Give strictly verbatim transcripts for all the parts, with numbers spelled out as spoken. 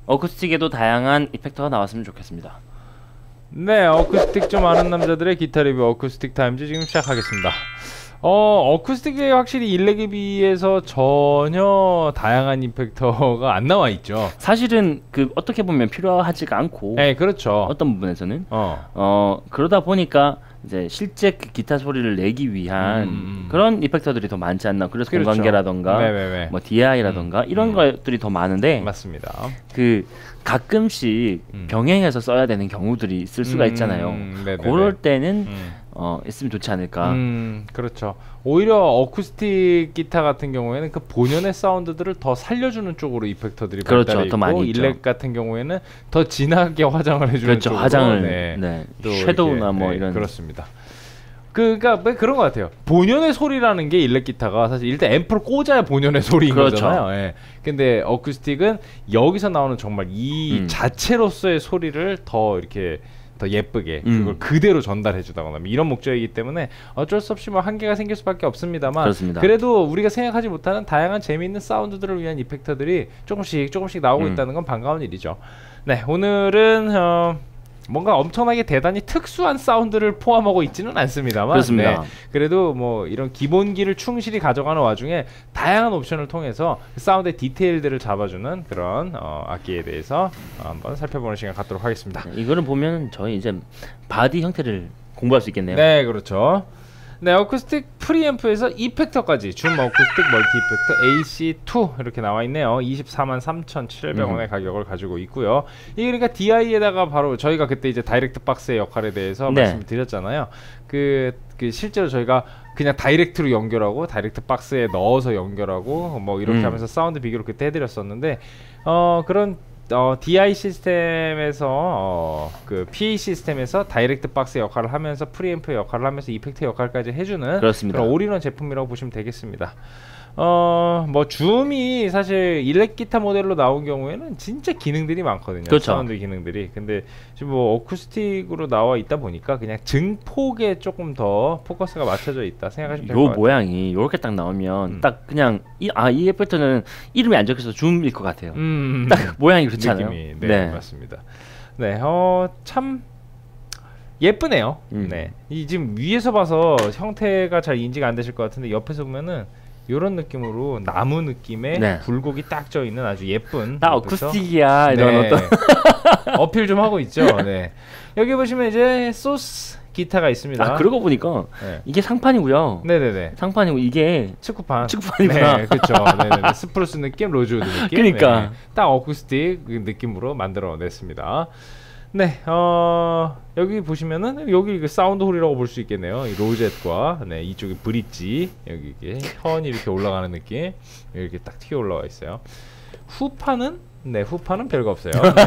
어쿠스틱에도 다양한 이펙터가 나왔으면 좋겠습니다. 네, 어쿠스틱 좀 아는 남자들의 기타 리뷰 어쿠스틱 타임즈 지금 시작하겠습니다. 어, 어쿠스틱에 확실히 일렉에 비해서 전혀 다양한 이펙터가 안 나와 있죠. 사실은 그 어떻게 보면 필요하지가 않고, 네, 그렇죠. 어떤 부분에서는 어, 어 그러다 보니까 이제 실제 그 기타 소리를 내기 위한 음. 그런 이펙터들이 더 많지 않나. 그래서 그렇죠. 공간계라던가 네네네. 뭐 디아이라던가 음. 이런 음. 것들이 더 많은데, 맞습니다. 그 가끔씩 음. 병행해서 써야 되는 경우들이 있을 수가 있잖아요. 음, 네네네. 그럴 때는 음. 어 있으면 좋지 않을까. 음, 그렇죠. 오히려 어쿠스틱 기타 같은 경우에는 그 본연의 사운드들을 더 살려주는 쪽으로 이펙터들이 그렇죠. 발달해 있고, 더 많이 있죠. 일렉 같은 경우에는 더 진하게 화장을 해주는 그렇죠. 쪽으로, 화장을 네, 네. 또 섀도우나 이렇게, 뭐 네, 이런. 그렇습니다. 그니까 뭐 그런 것 같아요. 본연의 소리라는 게 일렉 기타가 사실 일단 앰프를 꽂아야 본연의 소리인 그렇죠. 거잖아요. 예. 근데 어쿠스틱은 여기서 나오는 정말 이 음. 자체로서의 소리를 더 이렇게 더 예쁘게 음. 그걸 그대로 전달해 주다거나 이런 목적이기 때문에 어쩔 수 없이 뭐 한계가 생길 수밖에 없습니다만, 그렇습니다. 그래도 우리가 생각하지 못하는 다양한 재미있는 사운드들을 위한 이펙터들이 조금씩 조금씩 나오고 음. 있다는 건 반가운 일이죠. 네, 오늘은 어 뭔가 엄청나게 대단히 특수한 사운드를 포함하고 있지는 않습니다만, 그렇습니다. 네, 그래도 뭐 이런 기본기를 충실히 가져가는 와중에 다양한 옵션을 통해서 사운드의 디테일들을 잡아주는 그런 어, 악기에 대해서 한번 살펴보는 시간 갖도록 하겠습니다. 네, 이거를 보면 저희 이제 바디 형태를 공부할 수 있겠네요. 네, 그렇죠. 네, 어쿠스틱 프리앰프에서 이펙터까지 줌 어쿠스틱 멀티 이펙터 에이씨 투 이렇게 나와 있네요. 이십사만 삼천칠백 원의 음. 가격을 가지고 있고요. 이게 그러니까 디아이에다가 바로 저희가 그때 이제 다이렉트 박스의 역할에 대해서 네. 말씀을 드렸잖아요. 그, 그 실제로 저희가 그냥 다이렉트로 연결하고 다이렉트 박스에 넣어서 연결하고 뭐 이렇게 음. 하면서 사운드 비교를 그때 해드렸었는데, 어 그런 어, 디아이 시스템에서 어, 그 피에이 시스템에서 다이렉트 박스 역할을 하면서 프리앰프 역할을 하면서 이펙트 역할까지 해주는 그렇습니다. 그런 올인원 제품이라고 보시면 되겠습니다. 어, 뭐 줌이 사실 일렉 기타 모델로 나온 경우에는 진짜 기능들이 많거든요. 그렇죠. 사운드 기능들이. 근데 지금 뭐 어쿠스틱으로 나와 있다 보니까 그냥 증폭에 조금 더 포커스가 맞춰져 있다 생각하시면 될 것 요 같아요. 모양이 요렇게 딱 나오면 음. 딱 그냥 이, 아, 이 에펙터는 이름이 안 적혀서 줌일 것 같아요. 음, 딱 모양이 그렇지 않아요? 느낌이, 네, 네. 맞습니다. 네, 어, 참 예쁘네요. 음. 네, 이 지금 위에서 봐서 형태가 잘 인지가 안 되실 것 같은데 옆에서 보면은 이런 느낌으로 나무 느낌의 네. 굴곡이 딱 져 있는 아주 예쁜. 나 그렇죠? 어쿠스틱이야 이런 네. 어떤 어필 좀 하고 있죠. 네, 여기 보시면 이제 소스 기타가 있습니다. 아 그러고 보니까 네. 이게 상판이고요. 네네네. 상판이고 이게 축구판. 축구판이구나. 네, 그렇죠. 네네. 스프루스 느낌, 로즈우드 느낌. 그러니까. 네. 딱 어쿠스틱 그 느낌으로 만들어냈습니다. 네, 어 여기 보시면은 여기 그 사운드 홀이라고 볼 수 있겠네요. 이 로zet과 네 이쪽에 브릿지, 여기 이게 현이 이렇게 올라가는 느낌, 이렇게 딱 튀어 올라와 있어요. 후판은 네, 후판은 별거 없어요. 네.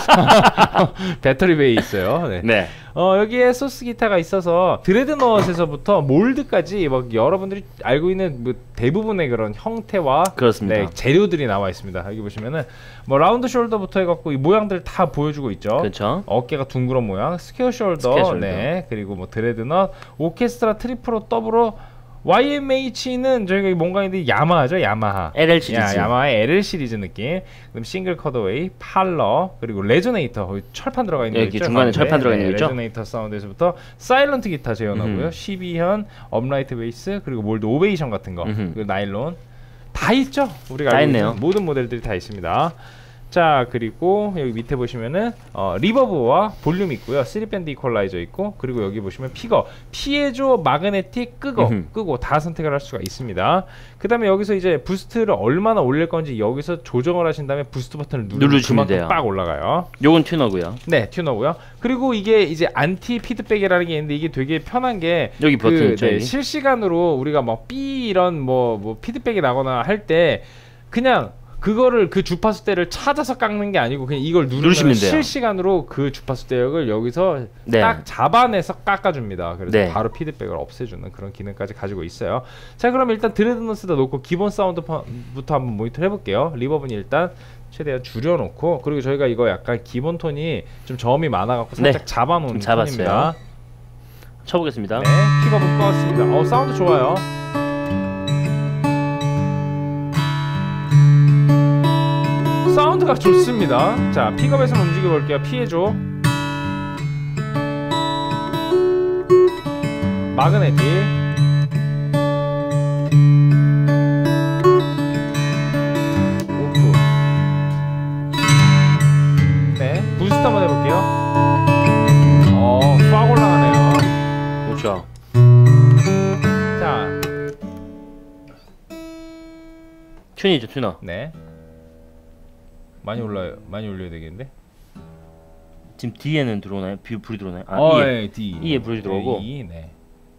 배터리 베이 있어요. 네. 네. 어, 여기에 소스 기타가 있어서 드레드넛에서부터 몰드까지 뭐 여러분들이 알고 있는 뭐 대부분의 그런 형태와 그렇습니다. 네, 재료들이 나와 있습니다. 여기 보시면은 뭐 라운드 숄더부터 해갖고 이 모양들 다 보여주고 있죠. 그렇죠. 어깨가 둥그런 모양, 스퀘어 숄더, 스퀘어 숄더. 네, 그리고 뭐 드레드넛, 오케스트라 트리프로 더불어 와이엠에이치는 저희가 뭔가 있는데 야마하죠, 야마하. 엘엘 시리즈. 야, 야마하의 엘엘 시리즈 느낌. 그럼 싱글 컷어웨이, 팔러, 그리고 레조네이터. 거기 철판 들어가 있는 거 여기 있죠? 중간에 가운데. 철판 들어가 있는 거 있죠? 레조네이터 사운드에서부터 사일런트 기타 재현하고요. 음흠. 십이 현 업라이트 베이스, 그리고 몰드 오베이션 같은 거, 음흠. 그리고 나일론 다 있죠. 우리가 다 알고 있네요. 있는 모든 모델들이 다 있습니다. 자, 그리고 여기 밑에 보시면은 어, 리버브와 볼륨 있고요. 쓰리 밴드 이퀄라이저 있고, 그리고 여기 보시면 피거, 피에조 마그네틱 끄고 음흠. 끄고 다 선택을 할 수가 있습니다. 그 다음에 여기서 이제 부스트를 얼마나 올릴 건지 여기서 조정을 하신 다음에 부스트 버튼을 누르면 누르시면 그만큼 돼요. 빡 올라가요. 요건 튜너고요. 네, 튜너고요. 그리고 이게 이제 안티 피드백이라는 게 있는데 이게 되게 편한 게 여기 버튼 그, 있죠, 네, 여기. 실시간으로 우리가 뭐 삐 이런 뭐, 뭐 피드백이 나거나 할 때 그냥 그거를 그 주파수 대를 찾아서 깎는 게 아니고 그냥 이걸 누르면 누르시면 돼요. 실시간으로 그 주파수 대역을 여기서 네. 딱 잡아내서 깎아줍니다. 그래서 네. 바로 피드백을 없애주는 그런 기능까지 가지고 있어요. 자, 그럼 일단 드레드넛에다 놓고 기본 사운드부터 한번 모니터 해볼게요. 리버브는 일단 최대한 줄여놓고, 그리고 저희가 이거 약간 기본 톤이 좀 저음이 많아갖고 살짝 네. 잡아놓은 좀 잡았어요. 톤입니다. 쳐보겠습니다. 네, 픽업은 꺼왔습니다. 어, 사운드 좋아요. 사운드가 좋습니다. 자, 픽업에서 움직여 볼게요. 피해줘. 마그네틱. 오프. 네, 부스트 한번 해볼게요. 어, 빡 올라가네요. 그렇죠. 자, 튜닝이죠, 튜너. 네. 많이 올라요. 많이 올려야 되겠는데. 지금 D에는 들어오나요? 비, 불이 들어오나요? 아, 어, E에. 네, D. E에 불이 들어오고. 네, E, 네.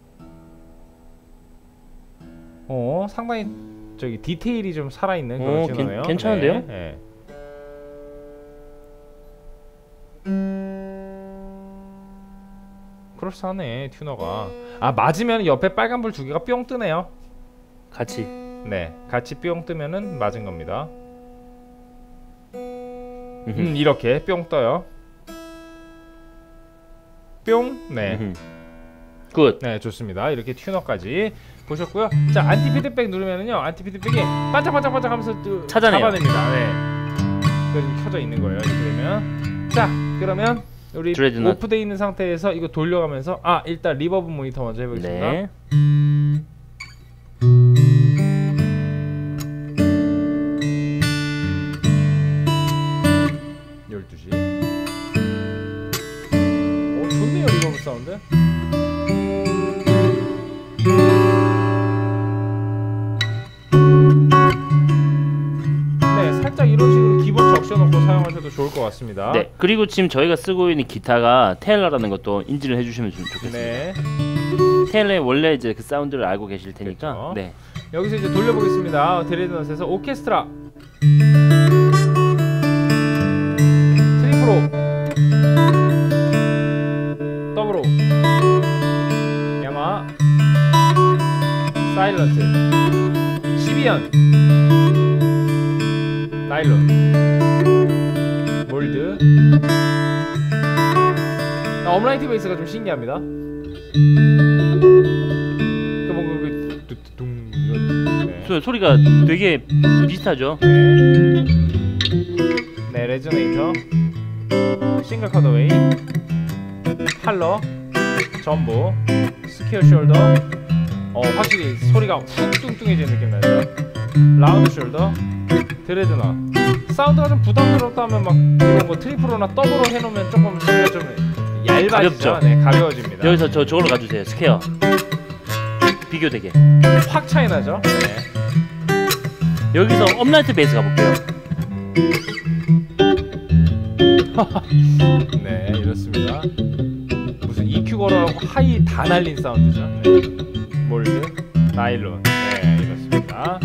어, 상당히 저기 디테일이 좀 살아있는 그런 어, 튜너예요. 괜- 괜찮은데요? 네, 네. 그럴싸하네 튜너가. 아, 맞으면 옆에 빨간불 두 개가 뿅 뜨네요. 같이. 네, 같이 뿅 뜨면은 맞은 겁니다. 음, 음흠. 이렇게 뿅 떠요. 뿅. 네. 음흠. 굿. 네, 좋습니다. 이렇게 튜너까지 보셨고요. 자, 안티 피드백 누르면은요, 안티 피드백이 반짝반짝반짝 하면서 또 찾아내요. 잡아냅니다. 네. 이거 지금 켜져 있는 거예요. 이렇게 되면. 자, 그러면 우리 드레드넛. 오프돼 있는 상태에서 이거 돌려가면서 아, 일단 리버브 모니터 먼저 해보겠습니다. 네. 열두 시. 오, 좋네요, 리버브 사운드. 네, 살짝 이런 식으로 기본 적셔놓고 사용하셔도 좋을 것 같습니다. 네. 그리고 지금 저희가 쓰고 있는 기타가 테일러라는 것도 인지를 해주시면 좀 좋겠습니다. 네. 테일러의 원래 이제 그 사운드를 알고 계실 테니까. 그렇죠. 네. 여기서 이제 돌려보겠습니다. 드레드넛에서 오케스트라 트리플로 더블로 야마 사일런트 십이 연 나일론 몰드. 아, 업라이트 베이스가 좀 신기합니다. 그 뭔가 그 둥 이런. 네. 소, 소리가 되게 비슷하죠. 네. 네, 레조네이터, 싱글 컷어웨이, 할러, 전보, 스퀘어 숄더. 어, 확실히 소리가 훅 뚱뚱해지는 느낌 나죠. 라운드 숄더, 드레드넛. 사운드가 좀 부담스럽다면 막 이런 거 트리플로나 더블로 해놓으면 조금 소리가 좀 얇아지죠. 가볍죠. 네, 가벼워집니다. 여기서 저 저걸로 가주세요. 스퀘어. 비교되게. 확 차이 나죠. 네. 여기서 업라이트 베이스 가볼게요. 네, 이렇습니다. 무슨 이큐 걸어하고 하이 다 날린 사운드죠. 네. 몰드, 나일론. 네, 이렇습니다.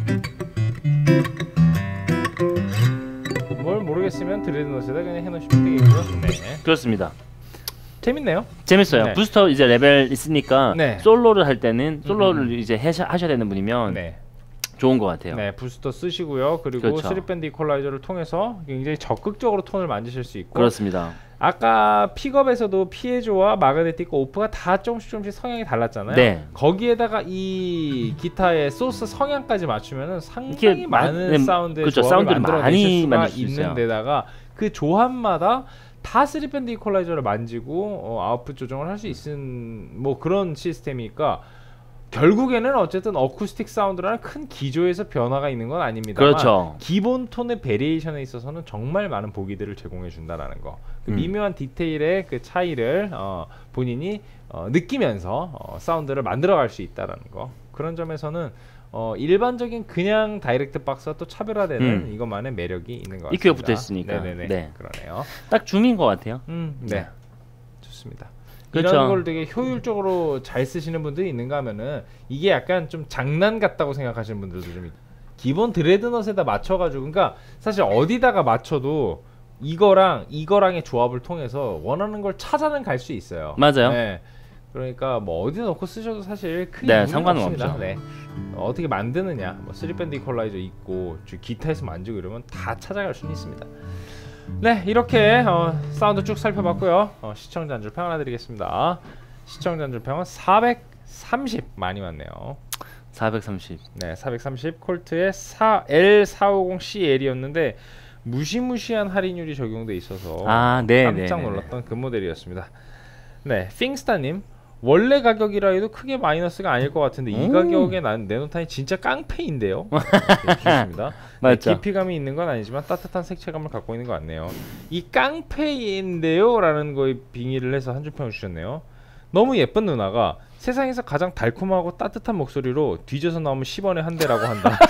뭘 모르겠으면 드레드넛에다 그냥 해놓으시면 되겠고요. 네, 그렇습니다. 재밌네요. 재밌어요. 네. 부스터 이제 레벨 있으니까 네. 솔로를 할 때는 솔로를 음. 이제 해셔, 하셔야 되는 분이면 네, 좋은 것 같아요. 네, 부스터 쓰시고요. 그리고 그렇죠. 쓰리 밴드 이퀄라이저를 통해서 굉장히 적극적으로 톤을 만드실 수 있고. 그렇습니다. 아까 픽업에서도 피에조와 마그네틱과 오프가 다 조금씩 조금씩 성향이 달랐잖아요. 네. 거기에다가 이 기타의 소스 성향까지 맞추면은 상당히 이렇게 많은 네, 사운드의 그렇죠. 조합을 사운드를 만들어내실 많이 수가 만들 수 있어요. 있는 데다가 그 조합마다 다 쓰리 밴드 이퀄라이저를 만지고 어, 아웃풋 조정을 할 수 있는 뭐 그런 시스템이니까 결국에는 어쨌든 어쿠스틱 사운드라는 큰 기조에서 변화가 있는 건 아닙니다만 그렇죠. 기본 톤의 베리에이션에 있어서는 정말 많은 보기들을 제공해 준다라는 거. 그 음. 미묘한 디테일의 그 차이를 어, 본인이 어, 느끼면서 어, 사운드를 만들어갈 수 있다라는 거. 그런 점에서는 어, 일반적인 그냥 다이렉트 박스와 또 차별화되는 음. 이것만의 매력이 있는 것 같습니다. 이큐가 붙어 있으니까. 네네네. 네. 그러네요. 딱 줌인 것 같아요. 음, 네. 네. 좋습니다. 그렇죠. 이런 걸 되게 효율적으로 잘 쓰시는 분들이 있는가 하면은 이게 약간 좀 장난 같다고 생각하시는 분들도 좀 있... 기본 드레드넛에다 맞춰가지고 그러니까 사실 어디다가 맞춰도 이거랑 이거랑의 조합을 통해서 원하는 걸 찾아는 갈 수 있어요. 맞아요. 네. 그러니까 뭐 어디다 놓고 쓰셔도 사실 크게 네, 무리는 상관은 없습니다. 없죠. 네. 어, 어떻게 만드느냐, 뭐 쓰리 밴드 이퀄라이저 있고 기타에서 만지고 이러면 다 찾아갈 수는 있습니다. 네, 이렇게 어, 사운드 쭉 살펴봤고요. 어, 시청자 한 줄 평 하나 드리겠습니다. 시청자 한 줄 평은 사백삼십 많이 왔네요. 사백삼십. 네, 사백삼십 콜트의 엘 사백오십 씨엘이었는데 무시무시한 할인율이 적용돼 있어서 아, 네, 깜짝 네, 네, 놀랐던 그 모델이었습니다. 네, 핑스타님 원래 가격이라 해도 크게 마이너스가 아닐 것 같은데 이 음. 가격에 난 네노타이 진짜 깡패인데요. 네, 좋습니다. 네, 맞죠. 깊이감이 있는 건 아니지만 따뜻한 색채감을 갖고 있는 것 같네요. 이 깡패인데요 라는 거에 빙의를 해서 한 줄 평을 주셨네요. 너무 예쁜 누나가 세상에서 가장 달콤하고 따뜻한 목소리로 뒤져서 나오면 십 원에 한 대라고 한다.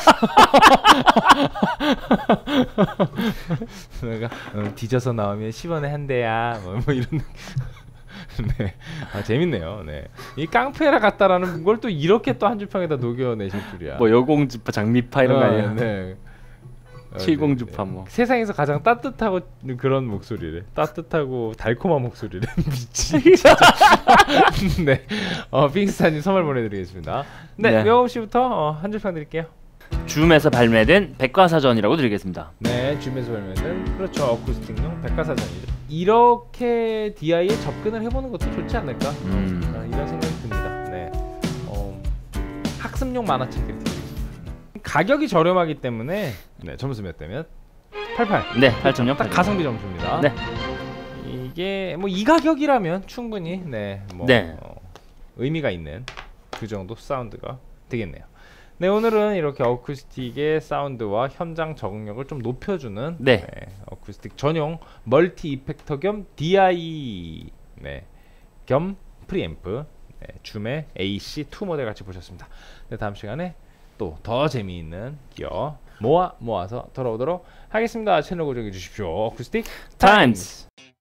누나가 어, 뒤져서 나오면 십 원에 한 대야 뭐, 뭐 이런 네, 아, 재밌네요. 네, 이 깡패라 같다라는 걸 또 이렇게 또 한 줄 평에다 녹여내실 줄이야. 뭐 여공주파, 장미파 이런 거 어, 아니에요? 네. 칠공주파 뭐. 세상에서 가장 따뜻하고 그런 목소리를 따뜻하고 달콤한 목소리를 미치 진짜. 네, 어, 핑스타님 선물 보내드리겠습니다. 네, 네. 명호 씨부터 어, 한 줄 평 드릴게요. 줌에서 발매된 백과사전이라고 드리겠습니다. 네, 줌에서 발매된 그렇죠 어쿠스틱용 백과사전이죠. 이렇게 디아이에 접근을 해보는 것도 좋지 않을까 음. 어, 이런 생각이 듭니다. 네, 어, 학습용 만화책들이 드리겠습니다. 가격이 저렴하기 때문에 네, 점수 몇 대면? 팔십팔. 네, 팔 점 영. 딱 가성비 점수입니다. 네. 이게 뭐 이 가격이라면 충분히 네, 뭐 네. 어, 의미가 있는 그 정도 사운드가 되겠네요. 네, 오늘은 이렇게 어쿠스틱의 사운드와 현장 적응력을 좀 높여주는 네. 네, 어쿠스틱 전용 멀티 이펙터 겸 디아이 네, 겸 프리앰프 네, 줌의 에이씨 투 모델 같이 보셨습니다. 네, 다음 시간에 또 더 재미있는 기어 모아 모아서 돌아오도록 하겠습니다. 채널 고정해 주십시오. 어쿠스틱 타임스.